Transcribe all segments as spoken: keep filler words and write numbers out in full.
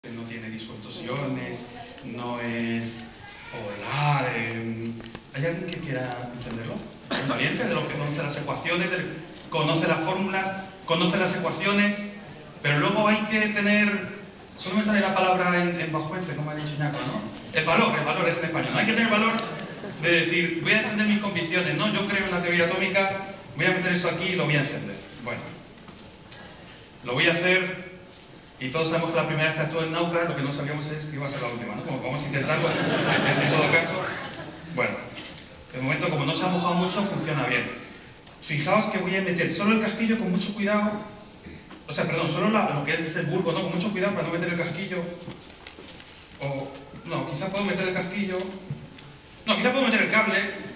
no tiene discontorsiones, no es polar. Eh, ¿Hay alguien que quiera encenderlo? ¿Un valiente de los que conoce las ecuaciones, de, conoce las fórmulas, conoce las ecuaciones? Pero luego hay que tener, solo me sale la palabra en, en vascuence, como ha dicho Ñaco, ¿no? El valor, el valor es en español. Hay que tener valor de decir, voy a encender mis convicciones, ¿no? Yo creo en la teoría atómica, voy a meter esto aquí y lo voy a encender. Bueno, lo voy a hacer. Y todos sabemos que la primera vez que actuó en Naucra, lo que no sabíamos es que iba a ser la última, ¿no? Como vamos a intentarlo, en, en todo caso. Bueno, de momento, como no se ha mojado mucho, funciona bien. Fijaos que voy a meter solo el casquillo con mucho cuidado. O sea, perdón, solo la, lo que es el bulbo, ¿no? Con mucho cuidado para no meter el casquillo. O, no, quizá puedo meter el casquillo. No, quizá puedo meter el cable.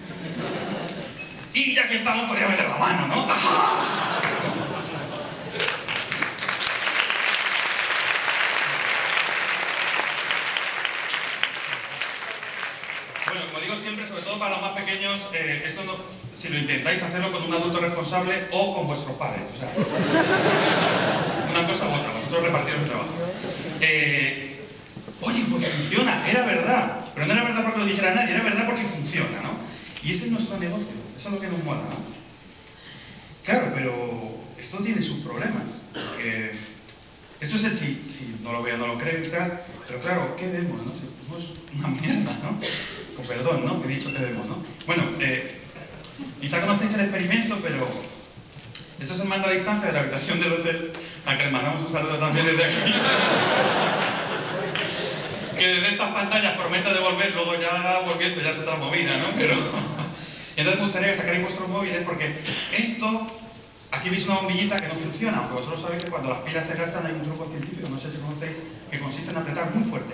Y ya que estamos, podría meter la mano, ¿no? ¡Ajá! Bueno, como digo siempre, sobre todo para los más pequeños, eh, esto no, si lo intentáis hacerlo con un adulto responsable o con vuestros padres, o sea, una cosa u otra, vosotros repartiros el trabajo. Eh, oye, pues funciona, era verdad, pero no era verdad porque lo dijera nadie, era verdad porque funciona, ¿no? Y ese es nuestro negocio, eso es lo que nos mola, ¿no? Claro, pero esto tiene sus problemas, porque esto es el si, si no lo veo, no lo creo y tal, pero claro, ¿qué vemos, no? Si vemos una mierda, ¿no? Con perdón, ¿no? Que he dicho que vemos, ¿no? Bueno, eh, quizá conocéis el experimento, pero esto es el mando a distancia de la habitación del hotel, a que le mandamos un saludo también desde aquí. Que desde estas pantallas promete devolver, luego ya volviendo ya es otra movida, ¿no? Pero entonces me gustaría que sacarais vuestros móviles, porque esto, aquí veis una bombillita que no funciona, aunque vosotros sabéis que cuando las pilas se gastan hay un truco científico, no sé si conocéis, que consiste en apretar muy fuerte.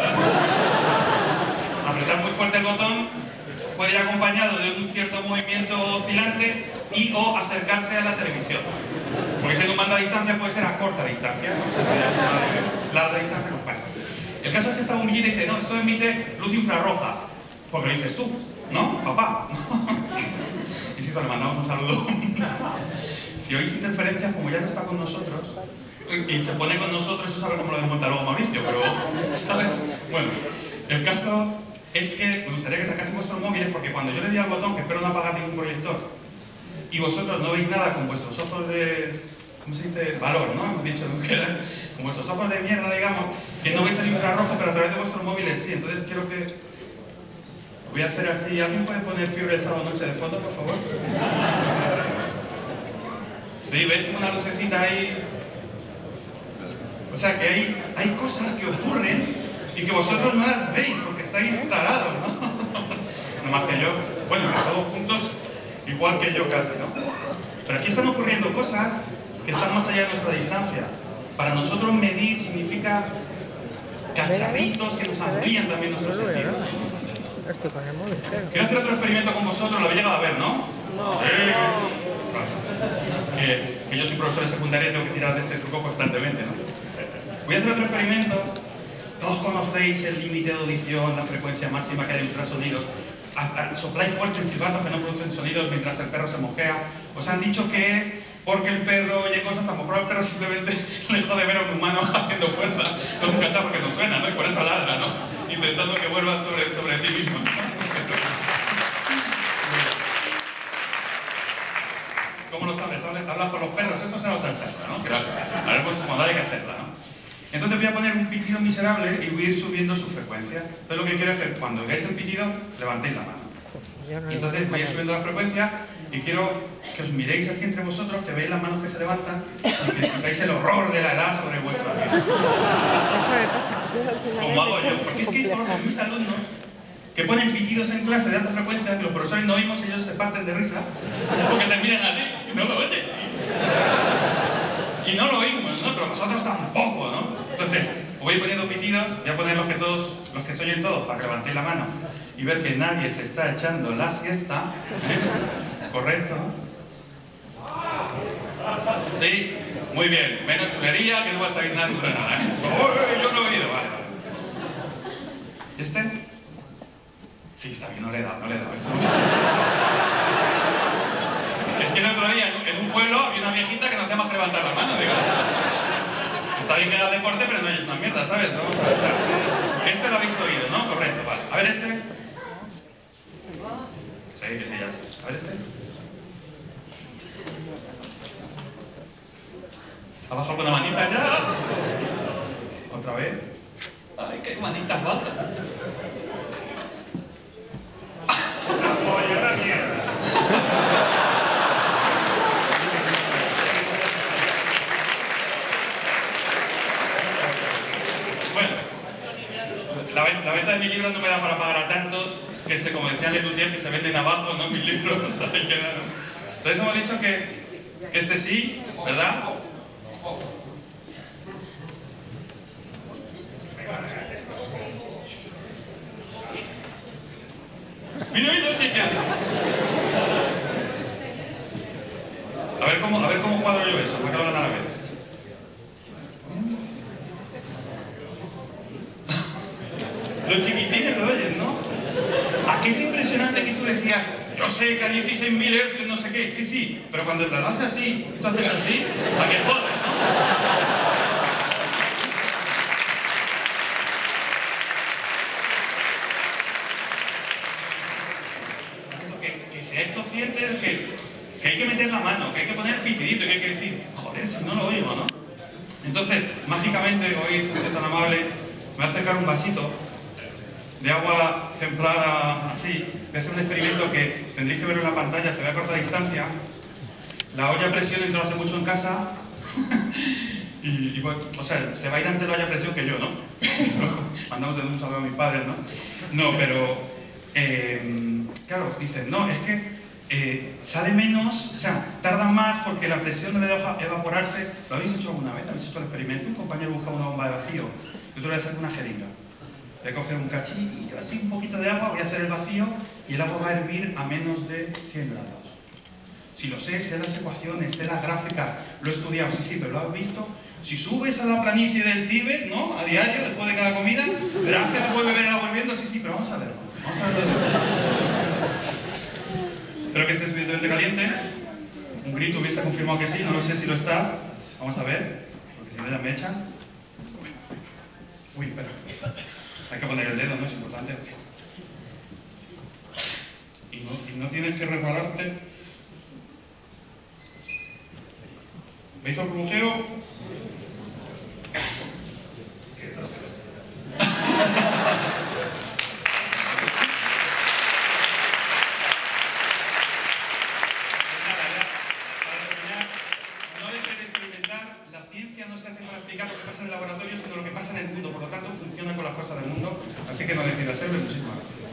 Apretar muy fuerte el botón puede ir acompañado de un cierto movimiento oscilante y o acercarse a la televisión. Porque siendo un mando a distancia puede ser a corta distancia, ¿no? O sea, larga distancia con pan. El caso es que esta bombillita dice, no, esto emite luz infrarroja. Porque lo dices tú, ¿no? Papá. Y si eso le mandamos un saludo. Si oís interferencias, como ya no está con nosotros, y se pone con nosotros, eso sabe cómo lo desmonta luego Mauricio, pero, ¿sabes? Bueno, el caso es que me gustaría que sacasen vuestros móviles, porque cuando yo le di al botón, que espero no apagar ningún proyector, y vosotros no veis nada con vuestros ojos de, ¿cómo se dice? Valor, ¿no? Hemos dicho que era, con vuestros ojos de mierda, digamos, que no veis el infrarrojo, pero a través de vuestros móviles sí. Entonces quiero que... Voy a hacer así. ¿Alguien puede poner Fiebre el sábado noche de fondo, por favor? Sí, ¿veis una lucecita ahí? O sea, que hay, hay cosas que ocurren y que vosotros no las veis porque estáis tarados, ¿no? No más que yo. Bueno, que todos juntos, igual que yo casi, ¿no? Pero aquí están ocurriendo cosas que están más allá de nuestra distancia. Para nosotros medir significa cacharritos que nos amplían también nuestros sentidos. Quiero hacer otro experimento con vosotros, lo habéis llegado a ver, ¿no? No. Eh, que, que yo soy profesor de secundaria y tengo que tirar de este truco constantemente, ¿no? Voy a hacer otro experimento. Todos conocéis el límite de audición, la frecuencia máxima que hay de ultrasonidos. A, a, sopláis fuerte en silbatos que no producen sonidos mientras el perro se mosquea. Os han dicho que es porque el perro oye cosas, a lo mejor el perro simplemente dejó de ver a un humano haciendo fuerza con un cacharro que no suena, ¿no? Y por eso ladra, ¿no? Intentando que vuelva sobre, sobre ti mismo. ¿Cómo lo sabes? Hablas con los perros, esto será otra charla, ¿no? Pero haremos cuando haya que hacerla, ¿no? Entonces voy a poner un pitido miserable y voy a ir subiendo su frecuencia. Entonces lo que quiero es que cuando veáis el pitido, levantéis la mano. Y entonces voy a ir subiendo la frecuencia y quiero que os miréis así entre vosotros, que veáis las manos que se levantan y que sintáis el horror de la edad sobre vuestra vida. Como hago yo. Porque es que conocen mis alumnos que ponen pitidos en clase de alta frecuencia, que los profesores no oímos y ellos se parten de risa, porque te miran a ti y no lo oyen. Y no lo oímos, ¿no? Pero vosotros tampoco, ¿no? Entonces, os voy poniendo pitidos, voy a poner los que todos, los que se oyen todos, para que levantéis la mano y ver que nadie se está echando la siesta, ¿eh? ¿Correcto? Sí, muy bien, menos chulería, que no va a salir nada dentro de nada, ¿eh? ¡Oh, yo no he oído! Vale, vale. ¿Este? Sí, está bien, no le he dado, no le he dado. Es que el otro día en un pueblo había una viejita que no hacía más que levantar la mano, digo. Está bien que hagas deporte, pero no es una mierda, ¿sabes? Vamos a ver, o sea, este lo habéis oído, ¿no? Correcto, vale. A ver este. Sí, que sí, ya sé. A ver este. Abajo con la manita ya. Otra vez. Ay, qué manitas bajas. Oye, una mierda. Bueno, la, la venta de mi libro no me da para pagar a tantos que, se, como decía Lelutier, que se venden abajo, ¿no? Mis libros, ahí quedan, ¿no? Entonces hemos dicho que, que este sí, ¿verdad? Mira, mira, chica. A ver cómo, a ver cómo cuadro yo eso, para que hablan a la vez. Los chiquitines lo oyen, ¿no? ¿A qué es impresionante que tú decías, yo sé que a dieciséis mil hercios no sé qué? Sí, sí, pero cuando lo haces así, tú haces así, ¿a qué joder, no? Seáis conscientes que, que hay que meter la mano, que hay que poner pitidito, que hay que decir, joder, si no lo oigo, ¿no? Entonces, mágicamente, hoy, si soy tan amable, me voy a acercar un vasito de agua templada, así. Voy a hacer un experimento que tendréis que ver en la pantalla, se ve a corta distancia. La olla a presión entró hace mucho en casa. y, y bueno, o sea, se va a ir antes la olla a presión que yo, ¿no? Mandamos de un saludo a mis padres, ¿no? No, pero... Eh, claro, dicen, no, es que eh, sale menos, o sea, tarda más porque la presión no le deja evaporarse. ¿Lo habéis hecho alguna vez? ¿Habéis hecho el experimento? Un compañero buscaba una bomba de vacío, yo te lo voy a hacer con una jeringa. Voy a coger un cachito, así un poquito de agua, voy a hacer el vacío y el agua va a hervir a menos de cien grados. Si lo sé, sé las ecuaciones, sé las gráficas, lo he estudiado, sí, sí, pero lo has visto. Si subes a la planicie del Tíbet, ¿no? A diario, después de cada comida, verás que te puedes beber agua hirviendo, sí, sí, pero vamos a verlo. Vamos a verlo. Espero que esté suficientemente caliente. Un grito hubiese confirmado que sí, no lo sé si lo está. Vamos a ver, porque si no ya me echan. Uy, espera. Hay que poner el dedo, ¿no? Es importante. Y no, y no tienes que resbalarte. ¿Veis el burbujeo? En el laboratorio, sino lo que pasa en el mundo, por lo tanto funciona con las cosas del mundo, así que no decida hacerlo. Muchísimas gracias.